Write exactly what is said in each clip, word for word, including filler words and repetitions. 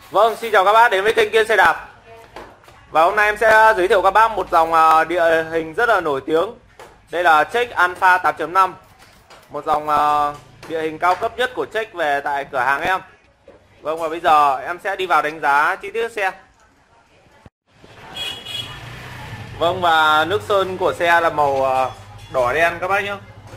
Vâng, xin chào các bác đến với kênh Kiên Xe Đạp. Và hôm nay em sẽ giới thiệu các bác một dòng địa hình rất là nổi tiếng. Đây là Trek Alpha tám chấm năm, một dòng địa hình cao cấp nhất của Trek về tại cửa hàng em. Vâng, và bây giờ em sẽ đi vào đánh giá chi tiết xe. Vâng, và nước sơn của xe là màu đỏ đen các bác nhé.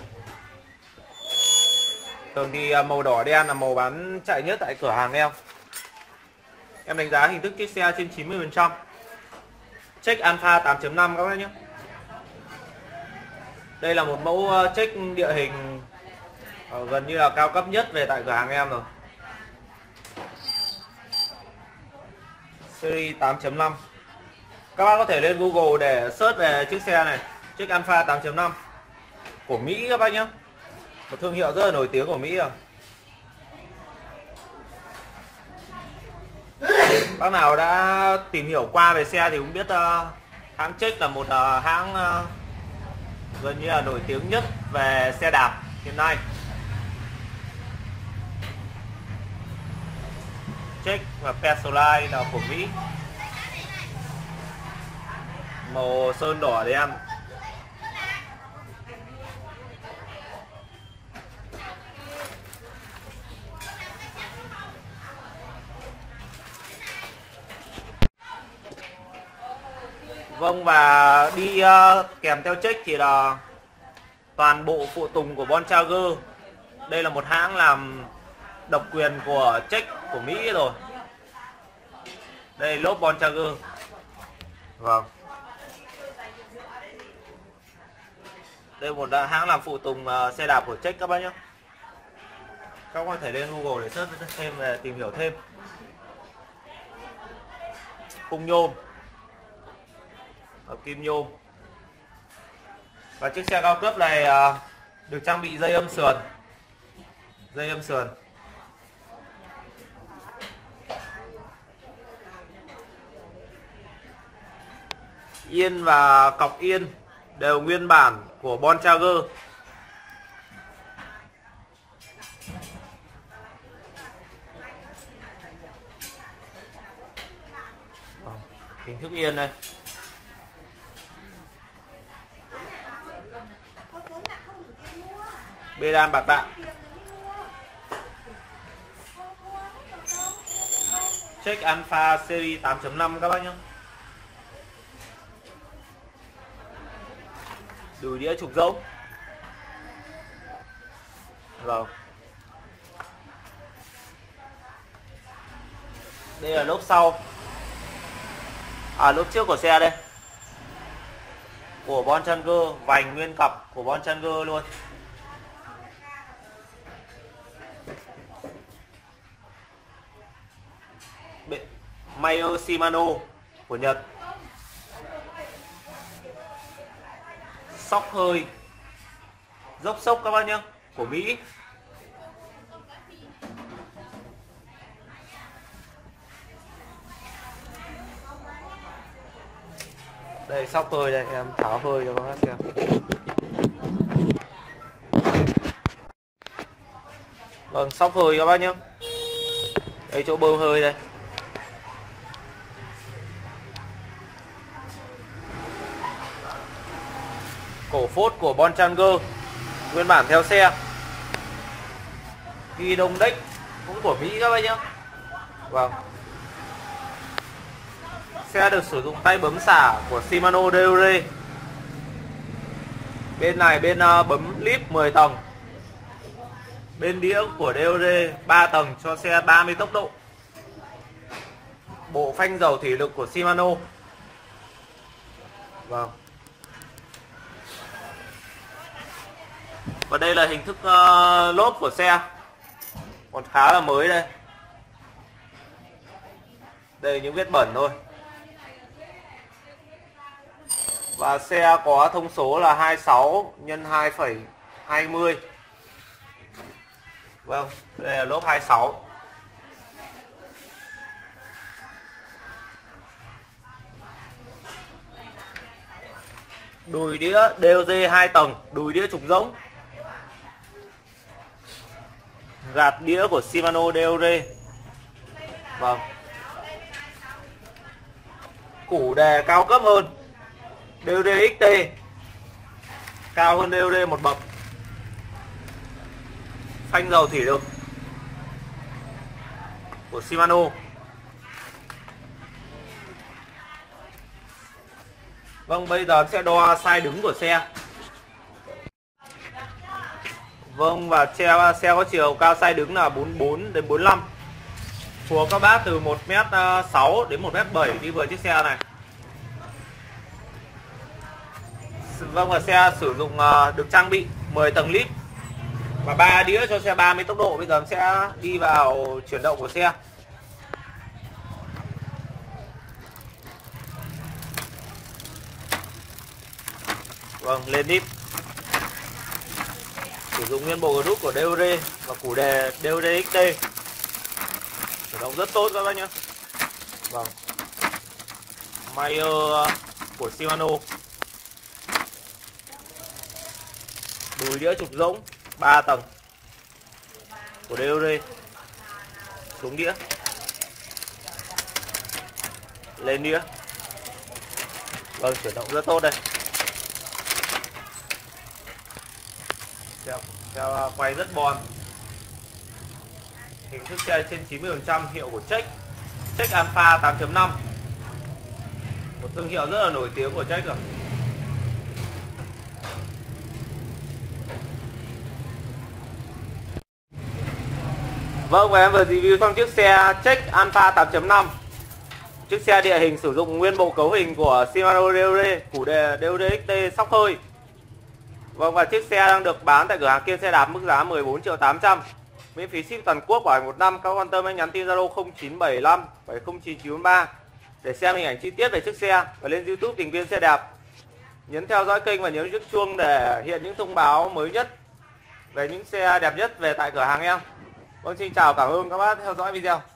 Thường thì màu đỏ đen là màu bán chạy nhất tại cửa hàng em. Em đánh giá hình thức chiếc xe trên chín mươi phần trăm. Trek Alpha tám chấm năm các bác nhé. Đây là một mẫu Trek địa hình gần như là cao cấp nhất về tại cửa hàng em rồi. Series tám chấm năm. Các bác có thể lên Google để search về chiếc xe này, Trek Alpha tám chấm năm của Mỹ các bác nhé. Một thương hiệu rất là nổi tiếng của Mỹ rồi. Bác nào đã tìm hiểu qua về xe thì cũng biết uh, hãng Trek là một uh, hãng uh, gần như là nổi tiếng nhất về xe đạp hiện nay. Trek và Petrolite là của Mỹ. Màu sơn đỏ đen. Vâng, và đi uh, kèm theo Trek thì là toàn bộ phụ tùng của Bontrager. Đây là một hãng làm độc quyền của Trek của Mỹ rồi. Đây lốp Bontrager. Vâng. Đây một hãng làm phụ tùng uh, xe đạp của Trek các bác nhé. Các bác có thể lên Google để search thêm về tìm hiểu thêm. Khung nhôm, hợp kim nhôm. Và chiếc xe cao cấp này uh, được trang bị dây âm sườn. Dây âm sườn. Yên và cọc yên đều nguyên bản của Bontrager. Hình thức yên đây. Bê đan bạc đạn. Trek Alpha series tám chấm năm các bác nhé. Đùi đĩa trục rỗng. Rồi. Đây là lốp sau. À, lốp trước của xe đây. Của Bontrager, vành nguyên cặp của Bontrager luôn. Meyer Shimano của Nhật. Sóc hơi dốc sốc các bác nhé, của Mỹ. Đây sóc hơi đây, em tháo hơi cho các bác xem. Vâng, sóc hơi các bác nhé. Đây chỗ bơm hơi đây. Cổ phốt của Bontrager nguyên bản theo xe. Ghi đông deck cũng của Mỹ các bác nhé. Vâng. Xe được sử dụng tay bấm xả của Shimano đê o rê. Bên này bên uh, bấm lip mười tầng. Bên đĩa của đê o rê ba tầng cho xe ba mươi tốc độ. Bộ phanh dầu thủy lực của Shimano. Vâng. Và đây là hình thức uh, lốp của xe. Còn khá là mới đây. Đây những vết bẩn thôi. Và xe có thông số là hai mươi sáu nhân hai phẩy hai mươi. Vâng, đây là lốp hai mươi sáu. Đùi đĩa đê o rê hai tầng, đùi đĩa trục rỗng. Gạt đĩa của Shimano đê o rê. Vâng. củ đề cao cấp hơn đê ô đê ích tê, cao hơn đê ô đê một bậc, phanh dầu thủy lực của Shimano. Vâng, bây giờ sẽ đo size đứng của xe. Vâng, và xe xe có chiều cao size đứng là bốn mươi bốn đến bốn mươi lăm. Phù hợp các bác từ một mét sáu đến một mét bảy đi vừa chiếc xe này. Vâng, và xe sử dụng được trang bị mười tầng lip và ba đĩa cho xe ba mươi tốc độ. Bây giờ sẽ đi vào chuyển động của xe. Vâng, lên lip. Sử dụng nguyên bộ group của đê ô đê và củ đề đê ô đê ích tê. Chuyển động rất tốt các bác nhé. Vâng, Mayer của Shimano. Đùi đĩa trục rỗng ba tầng của đê ô đê. Xuống đĩa, lên đĩa. Vâng, chuyển động rất tốt đây. Xe, xe quay rất bon. Hình thức xe trên chín mươi phần trăm, hiệu của Trek Trek Alpha tám chấm năm, một thương hiệu rất là nổi tiếng của Trek rồi. Vâng, và em vừa review xong chiếc xe Trek Alpha tám chấm năm. Chiếc xe địa hình sử dụng nguyên bộ cấu hình của Shimano đê ô đê, củ đề đê ô đê ích tê sóc hơi. Vâng, và chiếc xe đang được bán tại cửa hàng Kiên Xe Đạp mức giá mười bốn triệu tám trăm, miễn phí ship toàn quốc, bảo hành một năm. Các quan tâm anh nhắn tin Zalo không chín bảy năm bảy không chín chín ba để xem hình ảnh chi tiết về chiếc xe, và lên YouTube tìm Kiên Xe Đạp. Nhấn theo dõi kênh và nhấn chiếc chuông để hiện những thông báo mới nhất về những xe đẹp nhất về tại cửa hàng em. Vâng, xin chào, cảm ơn các bác theo dõi video.